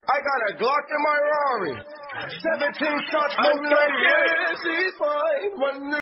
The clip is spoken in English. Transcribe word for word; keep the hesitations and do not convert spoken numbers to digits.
I got a Glock in my Rari. seventeen shots, I'm like, yeah, she's fine. One